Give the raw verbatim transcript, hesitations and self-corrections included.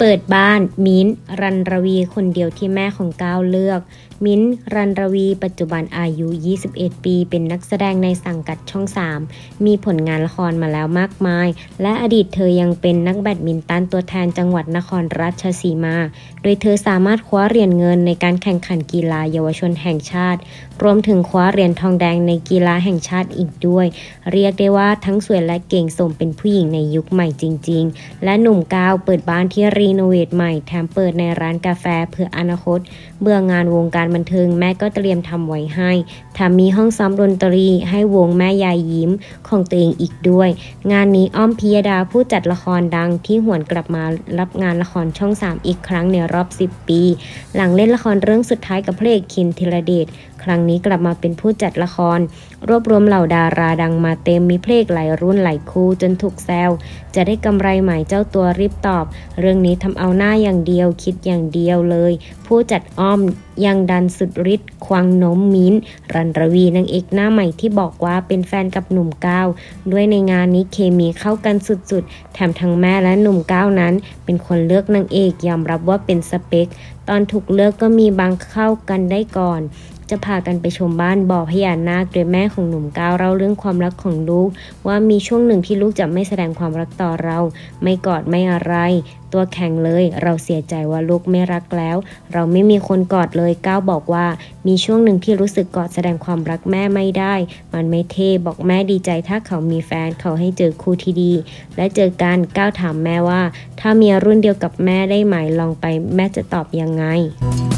เปิดบ้านมิ้นท์รันรวีคนเดียวที่แม่ของก้าวเลือกมิ้นท์รันรวีปัจจุบันอายุยี่สิบเอ็ดปีเป็นนักแสดงในสังกัดช่องสามมีผลงานละครมาแล้วมากมายและอดีตเธอยังเป็นนักแบดมินตันตัวแทนจังหวัดนครราชสีมาโดยเธอสามารถคว้าเหรียญเงินในการแข่งขันกีฬาเยาวชนแห่งชาติรวมถึงคว้าเหรียญทองแดงในกีฬาแห่งชาติอีกด้วยเรียกได้ว่าทั้งสวยและเก่งสมเป็นผู้หญิงในยุคใหม่จริงๆและหนุ่มก้าวเปิดบ้านที่รีโนเวทใหม่แถมเปิดในร้านกาแฟเพื่ออนาคตเบื่องานวงการบันเทิงแม่ก็เตรียมทำไว้ให้แถมมีห้องซ้อมดนตรีให้วงแม่ยายยิ้มของตัวเองอีกด้วยงานนี้อ้อมพิยดาผู้จัดละครดังที่หวนกลับมารับงานละครช่องสามอีกครั้งในรอบสิบปีหลังเล่นละครเรื่องสุดท้ายกับพระเอกคินธีรเดชครั้งนี้กลับมาเป็นผู้จัดละครรวบรวมเหล่าดาราดังมาเต็มมีเพลงหลายรุ่นหลายคู่จนถูกแซวจะได้กำไรไหมเจ้าตัวรีบตอบเรื่องนี้ทำเอาหน้าอย่างเดียวคิดอย่างเดียวเลยผู้จัดอ้อมยังดันสุดฤทธิ์ควงโน้มมิ้นท์รันรวีนางเอกหน้าใหม่ที่บอกว่าเป็นแฟนกับหนุ่มก้าวด้วยในงานนี้เคมีเข้ากันสุดๆแถมทั้งแม่และหนุ่มก้าวนั้นเป็นคนเลือกนางเอกยอมรับว่าเป็นสเปคตอนถูกเลือกก็มีบางเข้ากันได้ก่อนจะพากันไปชมบ้านบ่อพญานาคโดยแม่ของหนุ่มก้าวเล่าเรื่องความรักของลูกว่ามีช่วงหนึ่งที่ลูกจะไม่แสดงความรักต่อเราไม่กอดไม่อะไรตัวแข็งเลยเราเสียใจว่าลูกไม่รักแล้วเราไม่มีคนกอดเลยก้าวบอกว่ามีช่วงหนึ่งที่รู้สึกกอดแสดงความรักแม่ไม่ได้มันไม่เท่บอกแม่ดีใจถ้าเขามีแฟนเขาให้เจอคู่ที่ดีและเจอกันก้าวถามแม่ว่าถ้ามีรุ่นเดียวกับแม่ได้ไหมลองไปแม่จะตอบยังไง